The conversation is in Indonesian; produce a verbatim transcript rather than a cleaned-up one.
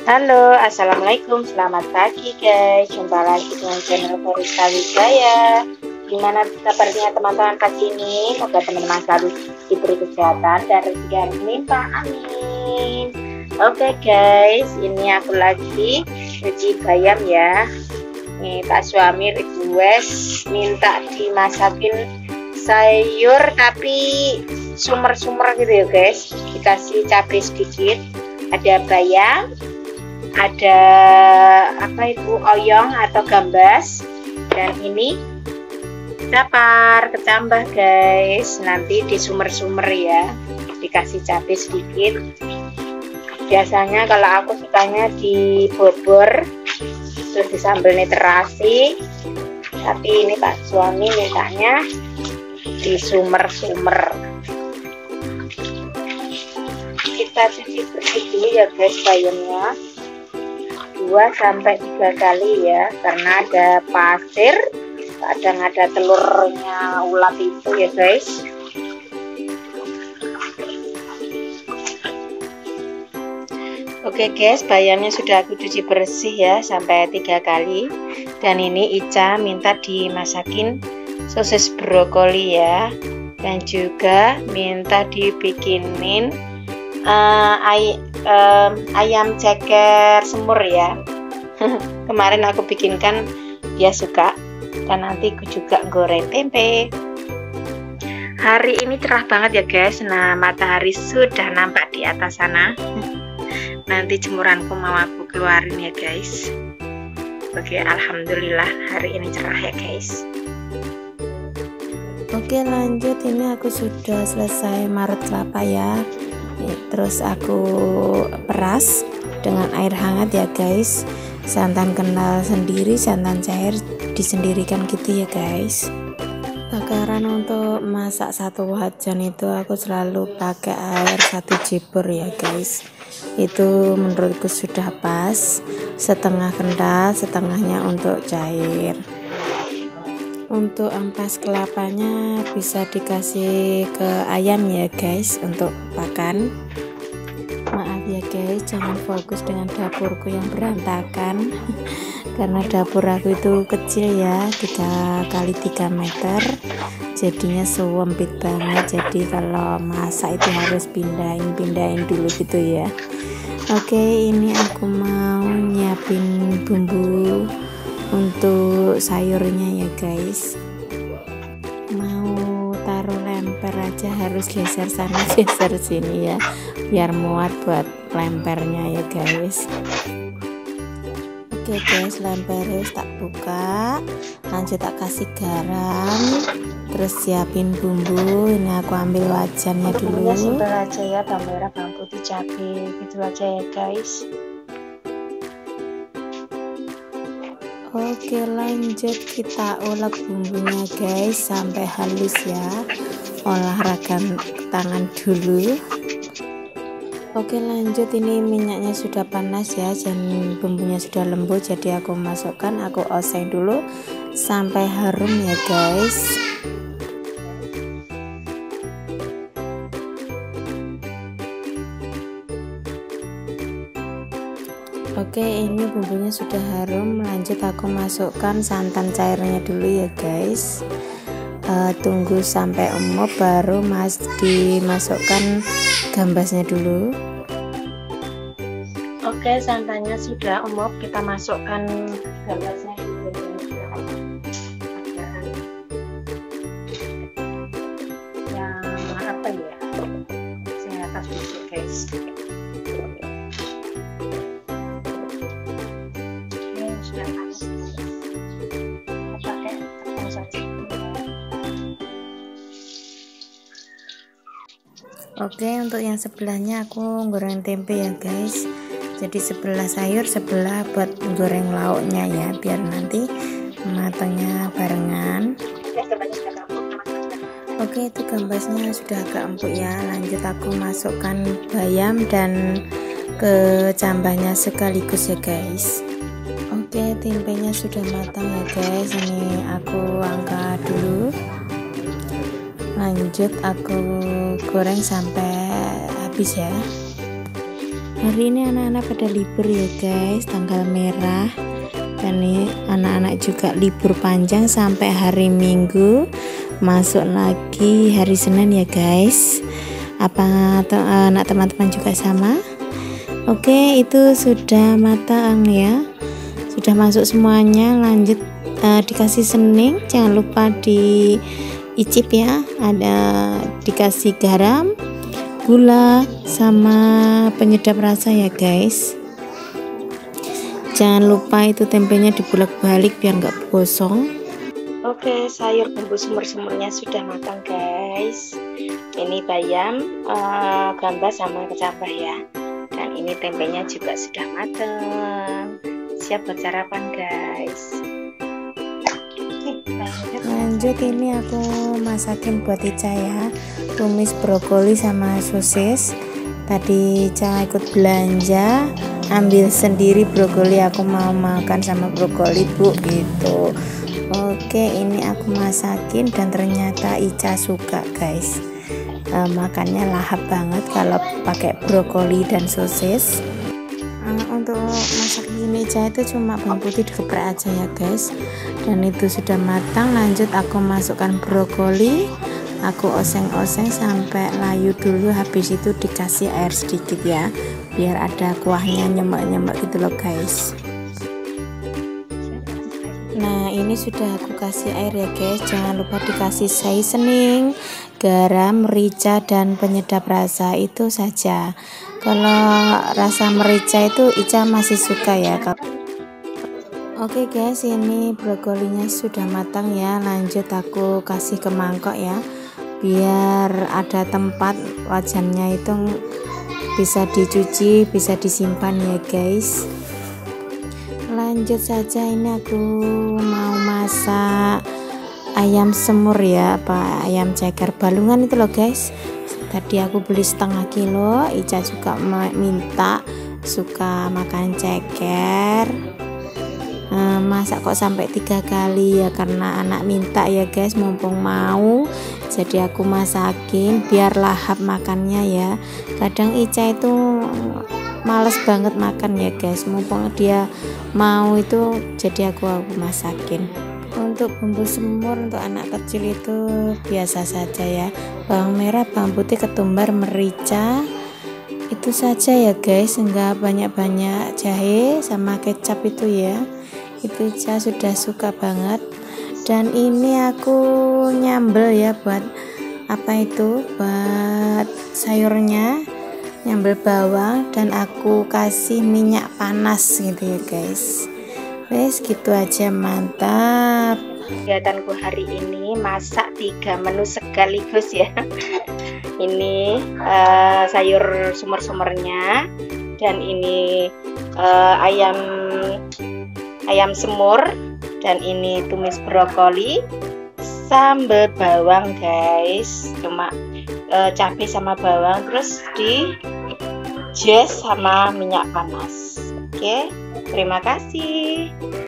Halo, assalamualaikum, selamat pagi guys. Jumpa lagi dengan channel Barista Wijaya. Gimana kabarnya teman-teman pagi ini? Semoga teman-teman selalu diberi kesehatan dan rezeki yang melimpah, amin. Oke guys, ini aku lagi cuci bayam ya. Nih Pak suami request minta dimasakin sayur tapi sumer-sumer gitu ya guys. Dikasih cabai sedikit. Ada bayam, ada apa itu oyong atau gambas, dan ini capar kecambah guys. Nanti di sumer-sumer ya, dikasih cabai sedikit. Biasanya kalau aku sukanya di bobor terus di sambal terasi, tapi ini Pak suami mintanya di sumer-sumer. Kita cuci bersih dulu ya guys bayamnya, dua sampai tiga kali ya, karena ada pasir, kadang ada telurnya ulat itu ya guys. Oke guys, bayamnya sudah aku cuci bersih ya sampai tiga kali. Dan ini Ica minta dimasakin sosis brokoli ya, dan juga minta dibikinin uh, ay uh, ayam ceker semur ya. Kemarin aku bikinkan, dia suka, dan nanti aku juga goreng tempe. Hari ini cerah banget ya guys. Nah, matahari sudah nampak di atas sana. Nanti jemuranku mau aku keluarin ya guys. Oke, alhamdulillah hari ini cerah ya guys. Oke lanjut, ini aku sudah selesai marut kelapa ya. Terus aku peras dengan air hangat ya guys. Santan kental sendiri, santan cair disendirikan gitu ya guys. Takaran untuk masak satu wajan itu aku selalu pakai air satu jibur ya guys. Itu menurutku sudah pas, setengah kental, setengahnya untuk cair. Untuk ampas kelapanya bisa dikasih ke ayam ya guys untuk pakan. Maaf ya guys, jangan fokus dengan dapurku yang berantakan karena dapur aku itu kecil ya, tiga kali tiga meter, jadinya sempit banget. Jadi kalau masak itu harus pindahin-pindahin dulu gitu ya. Oke, ini aku mau nyiapin bumbu untuk sayurnya ya guys. Mau taruh lemper aja harus geser sana geser sini ya, biar muat buat lempernya ya guys. Oke guys, lempernya tak buka, lanjut tak kasih garam, terus siapin bumbu. Ini aku ambil wajannya dulu. Bumbunya simpel aja ya, bawang merah, bawang putih, cabai, gitu aja ya guys. Oke lanjut, kita ulek bumbunya guys sampai halus ya, olahraga tangan dulu. Oke lanjut, ini minyaknya sudah panas ya, dan bumbunya sudah lembut, jadi aku masukkan, aku oseng dulu sampai harum ya guys. Oke, ini bumbunya sudah harum, lanjut aku masukkan santan cairnya dulu ya guys. Uh, tunggu sampai umop baru mas dimasukkan gambasnya dulu. Oke, santannya sudah umop, kita masukkan gambasnya dulu. Yang apa ya, saya atas dulu guys. Oke, untuk yang sebelahnya aku goreng tempe ya guys. Jadi sebelah sayur, sebelah buat goreng lauknya ya, biar nanti matangnya barengan. Oke, itu gambasnya sudah agak empuk ya. Lanjut aku masukkan bayam dan kecambahnya sekaligus ya guys. Oke, tempenya sudah matang ya guys. Ini aku angkat dulu. Lanjut aku goreng sampai habis ya. Hari ini anak-anak pada libur ya guys, tanggal merah. Dan nih anak-anak juga libur panjang sampai hari Minggu, masuk lagi hari Senin ya guys. Apa anak teman-teman juga sama? Oke, itu sudah matang ya, sudah masuk semuanya. Lanjut uh, dikasih sening, jangan lupa diicip ya. Ada dikasih garam, gula, sama penyedap rasa ya guys. Jangan lupa itu tempenya dibulak-balik biar nggak gosong. Oke, sayur bumbu sumur-sumurnya sudah matang guys. Ini bayam, uh, gambas sama kecambah ya. Dan ini tempenya juga sudah matang. Siap buat sarapan guys. Lanjut, ini aku masakin buat Ica ya, tumis brokoli sama sosis. Tadi Ica ikut belanja, ambil sendiri brokoli, aku mau makan sama brokoli bu gitu. Oke, ini aku masakin dan ternyata Ica suka guys. E, makannya lahap banget kalau pakai brokoli dan sosis. E, untuk masak ini Ica itu cuma bawang putih digeprek aja ya guys. Dan itu sudah matang. Lanjut aku masukkan brokoli, aku oseng-oseng sampai layu dulu, habis itu dikasih air sedikit ya, biar ada kuahnya nyemek-nyemek gitu loh guys. Nah ini sudah aku kasih air ya guys, jangan lupa dikasih seasoning, garam, merica, dan penyedap rasa, itu saja. Kalau rasa merica itu Ica masih suka ya. Oke guys, ini brokolinya sudah matang ya. Lanjut aku kasih ke mangkok ya, biar ada tempat wajannya itu bisa dicuci, bisa disimpan ya guys. Lanjut saja, ini aku mau masak ayam semur ya, apa ayam ceker balungan itu loh guys. Tadi aku beli setengah kilo, Ica juga minta suka makan ceker. Nah, masak kok sampai tiga kali ya, karena anak minta ya guys, mumpung mau jadi aku masakin biar lahap makannya ya. Kadang Ica itu males banget makan ya guys, mumpung dia mau itu jadi aku, aku masakin. Untuk bumbu semur untuk anak kecil itu biasa saja ya, bawang merah, bawang putih, ketumbar, merica, itu saja ya guys, enggak banyak-banyak jahe sama kecap itu ya. Itu Ica sudah suka banget. Dan ini aku nyambel ya buat apa itu, buat sayurnya, nyambel bawang, dan aku kasih minyak panas gitu ya guys. Wes gitu aja, mantap. Kegiatanku hari ini masak tiga menu sekaligus ya. Ini uh, sayur sumur-sumurnya, dan ini uh, ayam ayam semur, dan ini tumis brokoli, sambal bawang guys, cuma uh, cabai sama bawang, terus di jes sama minyak panas. Oke, terima kasih.